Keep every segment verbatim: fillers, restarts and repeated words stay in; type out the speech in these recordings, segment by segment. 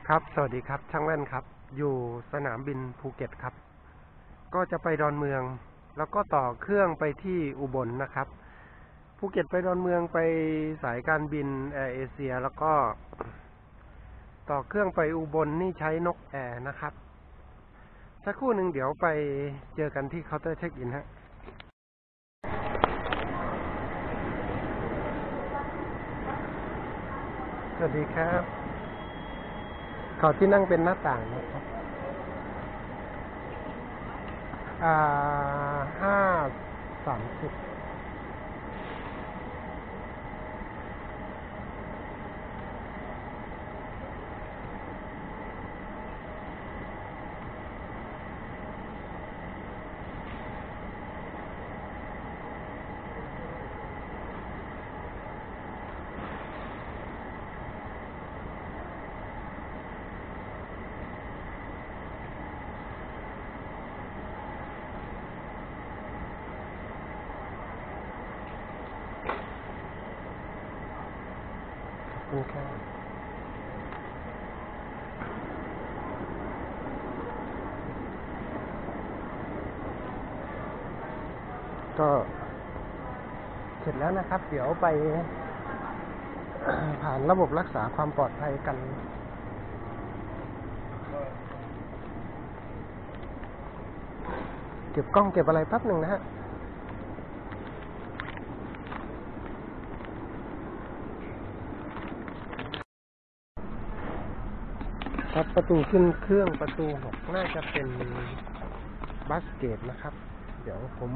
ครับสวัสดีครับช่างแว่นครับอยู่สนามบินภูเก็ตครับก็จะไปดอนเมืองแล้วก็ต่อเครื่องไปที่อุบลนะครับภูเก็ตไปดอนเมืองไปสายการบินแอร์เอเชียแล้วก็ต่อเครื่องไปอุบลนี่ใช้นกแอร์นะครับสักครู่หนึ่งเดี๋ยวไปเจอกันที่เคาน์เตอร์เช็คอินฮะสวัสดีครับขอที่นั่งเป็นหน้าต่างนะครับอ่าห้าสามสิบขอบคุณครับก็เสร็จแล้วนะครับเดี๋ยวไปผ่านระบบรักษาความปลอดภัยกันเก็บกล้องเก็บอะไรแป๊บหนึ่งนะฮะครับประตูขึ้นเครื่องประตูหกน่าจะเป็นบัสเกตนะครับเดี๋ยวผม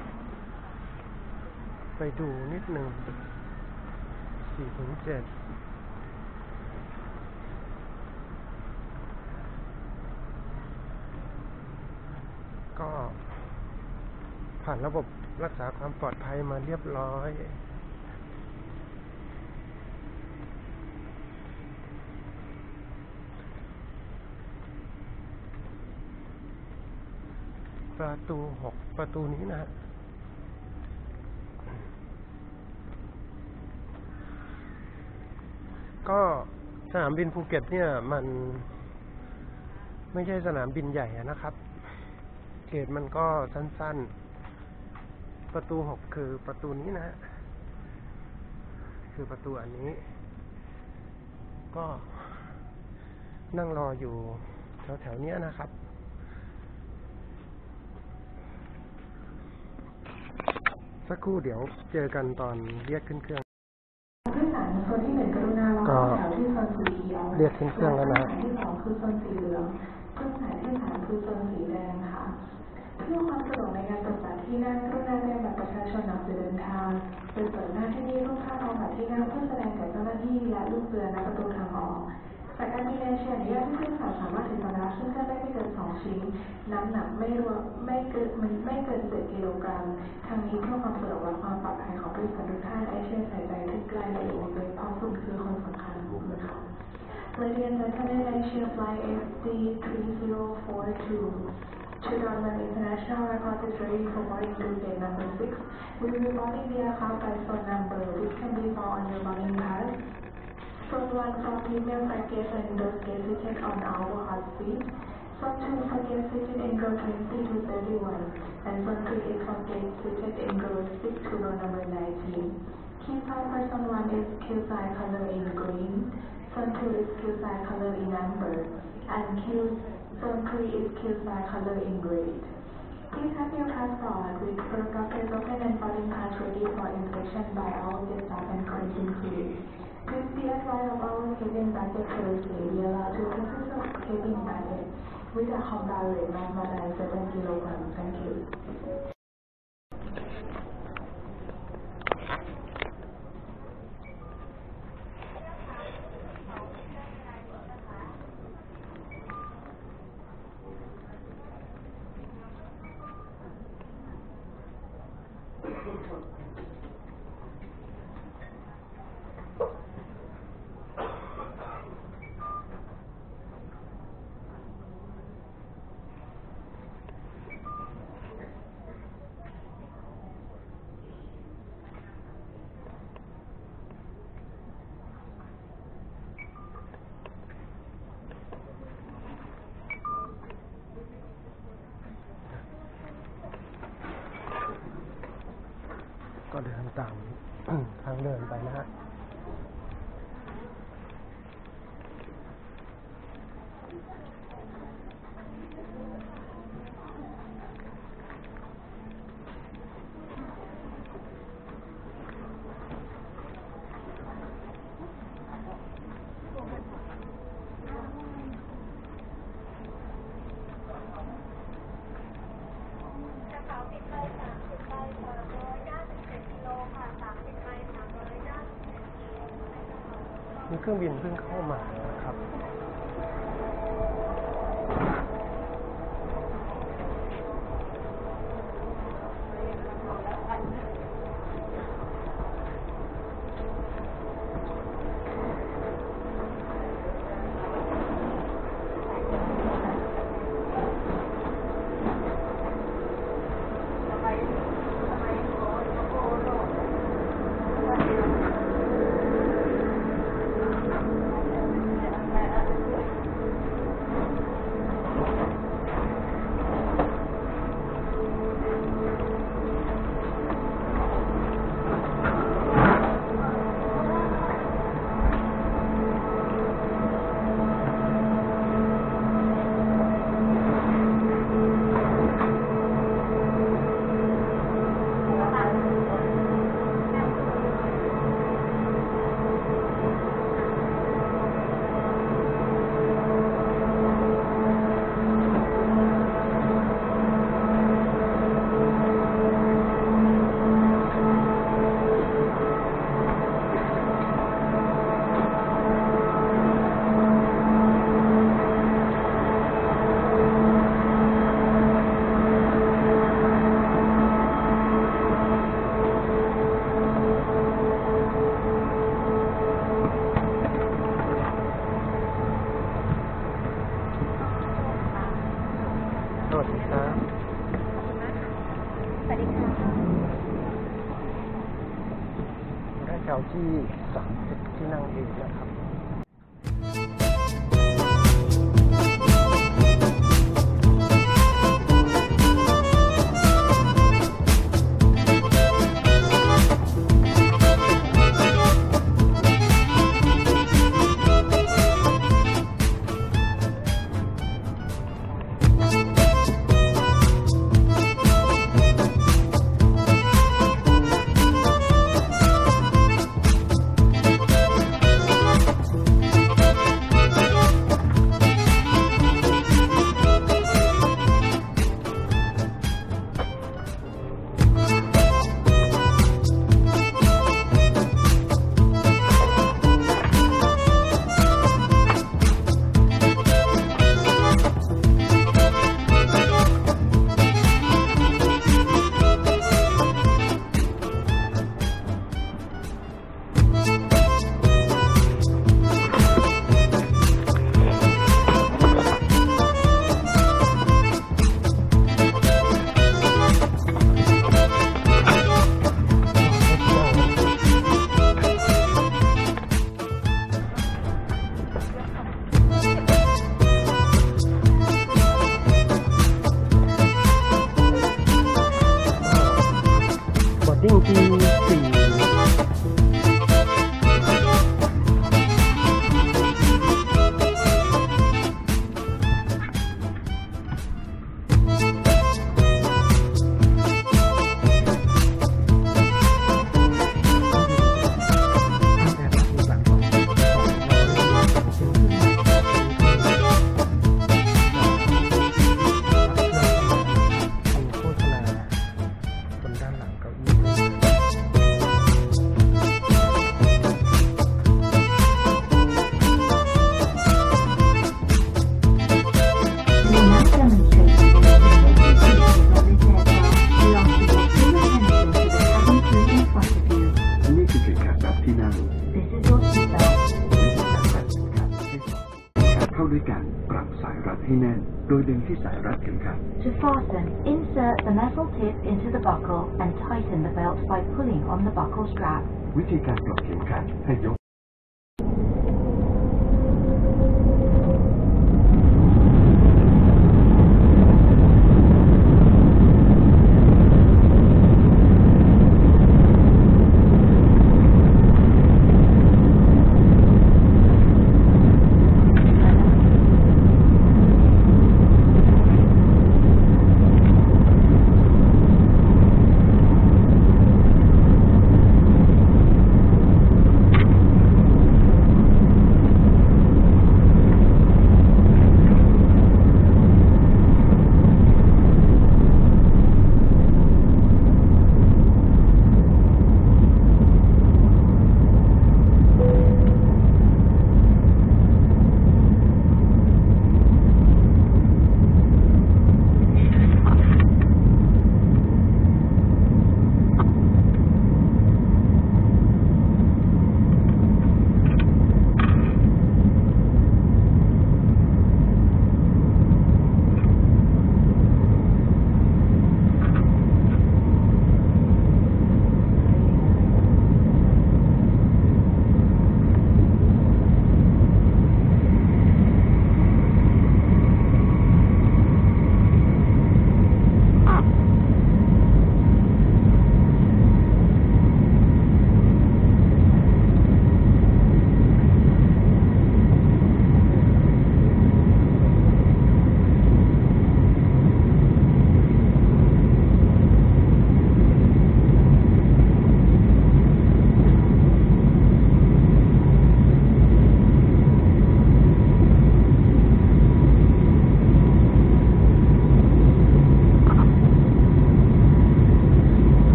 ไปดูนิดหนึ่งสี่ถึงเจ็ดก็ผ่านระบบรักษาความปลอดภัยมาเรียบร้อยประตูหกประตูนี้นะก็สนามบินภูเก็ตเนี่ยมันไม่ใช่สนามบินใหญ่นะครับเกตมันก็สั้นๆประตูหกคือประตูนี้นะฮะคือประตูอันนี้ก็นั่งรออยู่แถวๆนี้นะครับสักครู่เดี๋ยวเจอกันตอนเรียกขึ้นเครื่องผู้โดยสารโซนที่หนึ่งกรุณารอเข้าแถวที่โซนสีเขียวเรียกขึ้นเครื่องแล้วนะที่สองคือโซนสีเหลืองเครื่องหมายที่สามคือโซนสีแดงค่ะเพื่อความสะดวกในการตรวจบัตรที่นั่งกรุณาเตรียมบัตรประชาชนหนังสือเดินทางโดยเปิดหน้าที่นี่รูปภาพของบัตรที่นั่งเพื่อแสดงแก่เจ้าหน้าที่และลูกเรือณประตูทางออกสายการบินเอเชียอนุญาตให้ผู้โดยสารสามารถถือสัมภาระขึ้นเครื่องได้ไม่เกินสองชิ้นน้ำหนักไม่รวมไม่เกินไม่เกินเจ็ดกิโลกรัมทางนี้เพื่อความสะดวกและความปลอดภัยของผู้โดยสารทุกท่านเอเชียใส่ใจทุกรายละเอียดโดยเฉพาะคุณคือคนสำคัญของคุณค่ะ Ladies and gentlemen, Asia Flight F D three zero four two to London International Airport is ready for boarding to gate number six. We will be boarding the aircraft by phone number, which can be found on your boarding pass. Zone one for female flight guests and those guests seated on our hot seat. Zone two for guests seated in row twenty to thirty-one. And zone three is for guests seated in row six to row number nineteen. Key sign for zone one is Q sign color in green. Zone two is Q sign color in amber. And Q zone three is Q sign color in red. Please have your passport with photographic open and boarding pass ready for inspection by all the staff and cabin crew. Please be advised of our cabin budget policy. We allow two persons of cabin budget with a combined weight not more than seven kilograms. Thank you. ตาม ทางเดินไปนะฮะมีเครื่องบินเพิ่งเข้ามานะครับสวัสดีครับสวัสดีค่ะได้แถวที่สามสิบที่นั่งเองนะครับ To fasten, insert the metal tip into the buckle and tighten the belt by pulling on the buckle strap. วิธีการปลดเข็มขัดให้ยก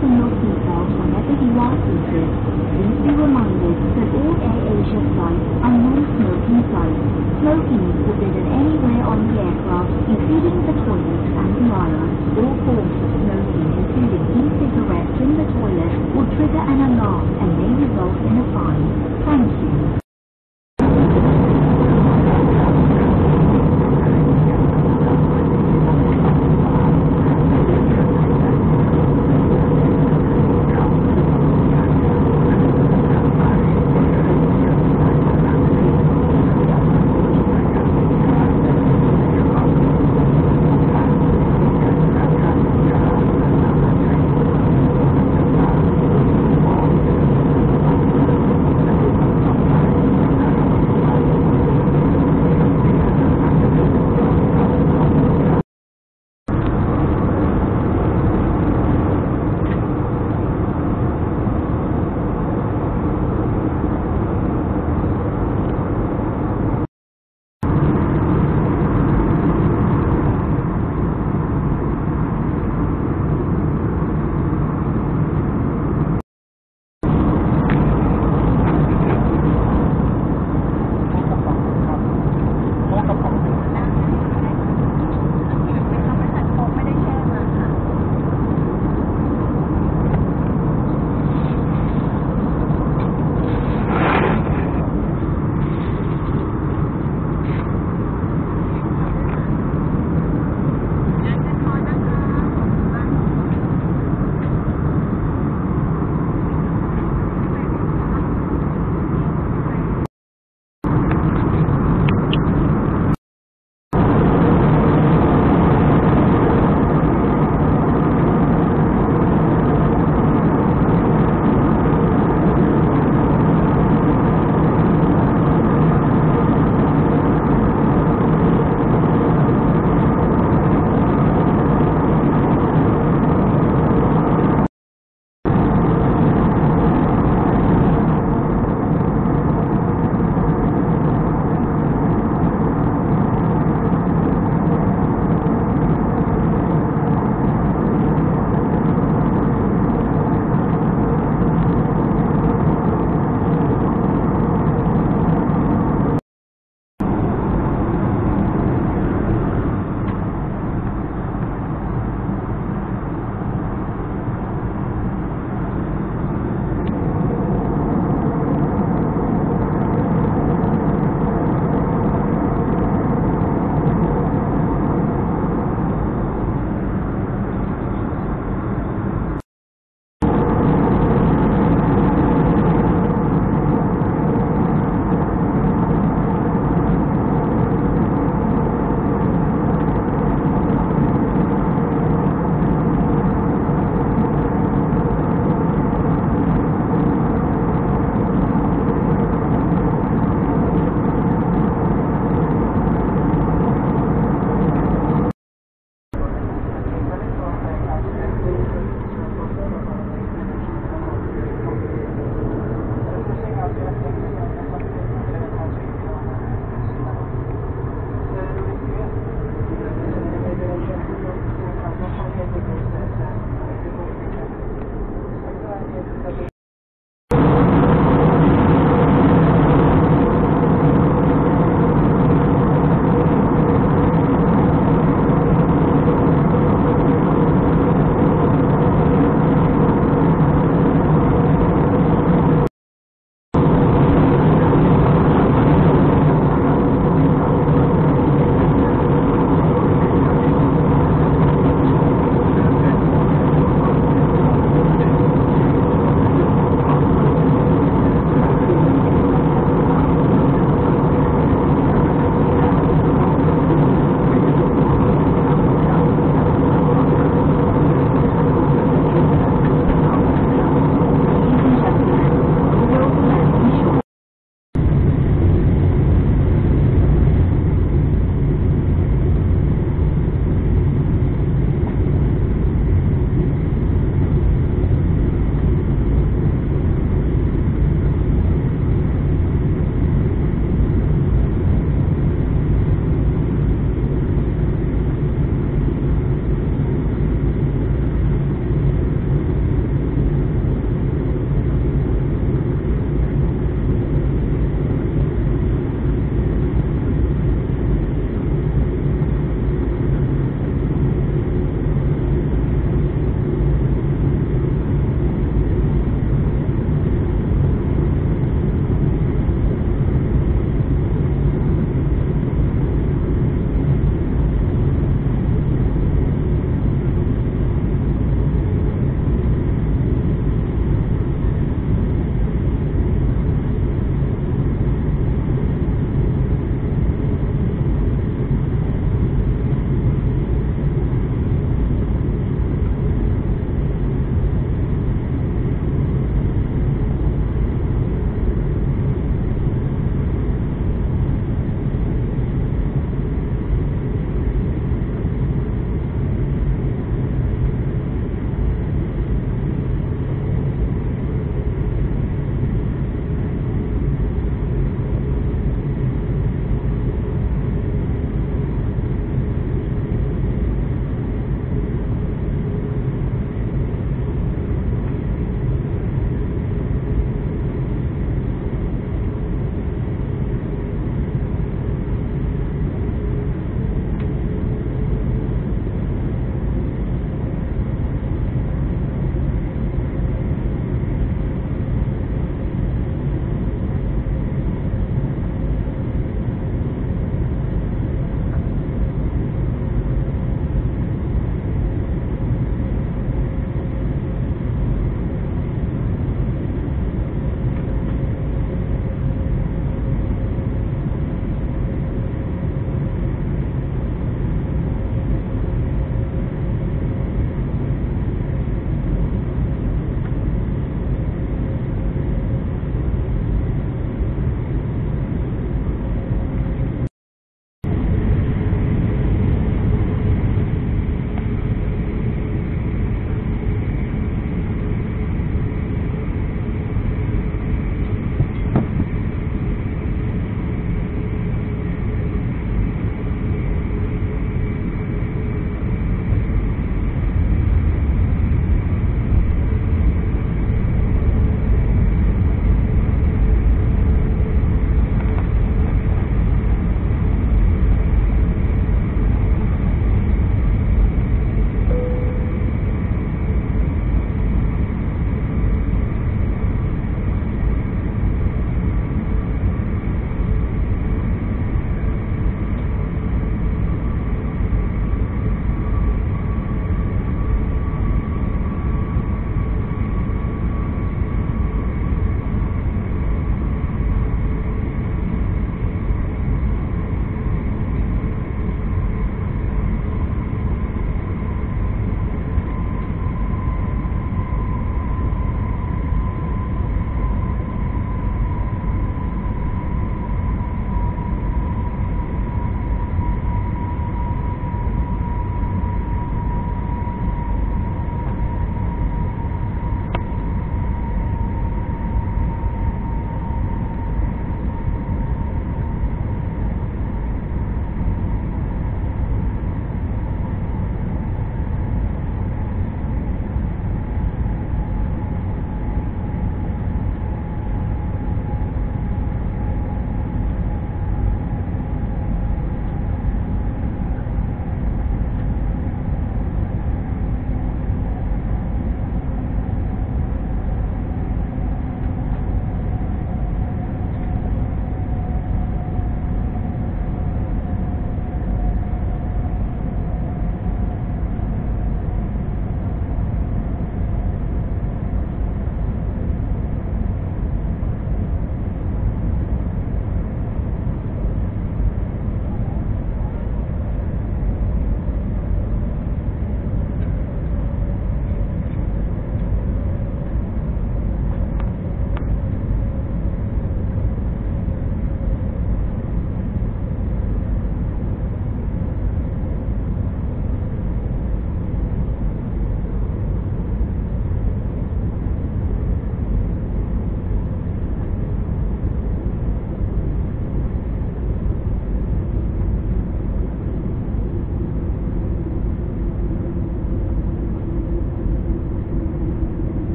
fasten your seatbelt whenever you are seated. Please be reminded that all AirAsia flights are non-smoking flights. Smoking is forbidden anywhere on the aircraft, including the toilets and the aisle. All forms of smoking, including e-cigarettes in the toilet, will trigger an alarm and may result in a fine. Thank you.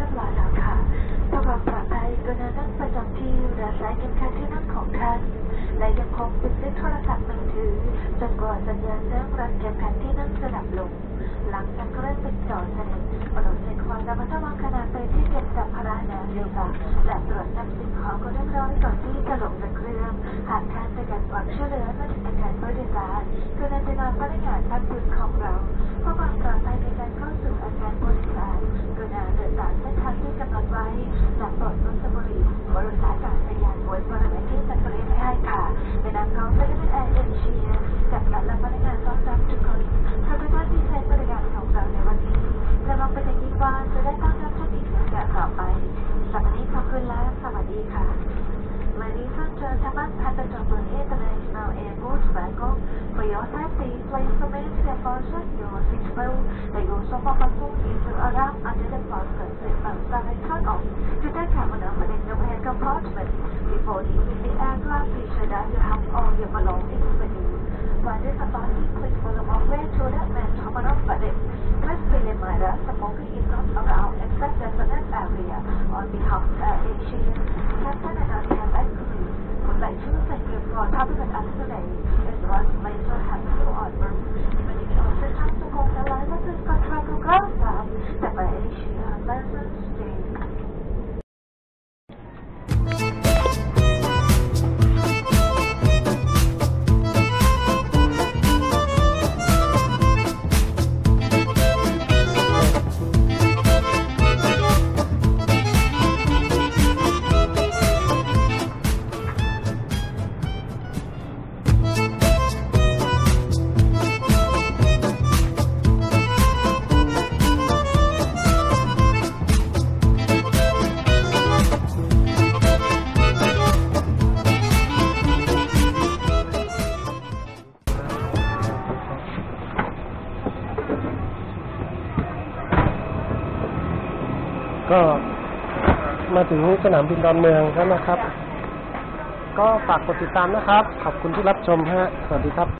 บร้อยแล้วค่ะเพื่อความปลอดภัยกรุณานั่งประจำที่และใช้เข็มขัดที่นั่งของท่านและยังคงปิดด้วยโทรศัพท์มือถือจนกว่าสัญญาณเรื่องรัดเข็มขัดที่นั่งจะดับลงหลังจากเริ่มเป็นจอดสนิทโปรดใช้ความระมัดระวังขณะไปที่เก็บสัมภาระในเรือและตรวจจับสิ่งของก็เรียบร้อยก่อนที่จะลงจากเครื่องหากท่านต้องการความช่วยเหลือมาจากการบริการกรุณาติดต่อพนักงานทัพบุญของเราเพื่อความปลอดภัยในการเข้าสู่อาคารบริการกรุณาเดินตามเส้นทางที่กำหนดไว้และโปรดลดบุหรี่บริษัทการสัญญาณไว้บริเวณที่จัดเตรียมไว้ให้ค่ะในนามของพนักงานแอร์เอเชียกับและพนักงานต้อนรับทุกคนขอบคุณที่ใช้บริการของเราในวันนี้และหวังเป็นอย่างยิ่งว่าจะได้ต้อนรับท่านอีกในโอกาสต่อไปสำหรับวันนี้ขอบคุณและสวัสดีค่ะ Ladies and gentlemen, passengers on International Airport Bangkok, for your safety, please remain seated your seatbelt. The use of mobile phone is allowed under the fasten seatbelt sign turn off. To take care of the overhead compartment before leaving the aircraft, be sure that you have all your belongings with you. While disembarking, please follow our way to the main terminal credit. Please be reminded that smoking is not allowed except the designated area. On behalf of Air Asia, Captain and I have agreed. Would like to thank you for coming with us today. It was a pleasure having you on board. Even if you also have to hold the line of this contract to ground down, the Air Asia pleasant stay. ก็มาถึงสนามบินดอนเมืองแล้วนะครับก็ฝากกดติดตามนะครับขอบคุณที่รับชมฮะสวัสดีครับ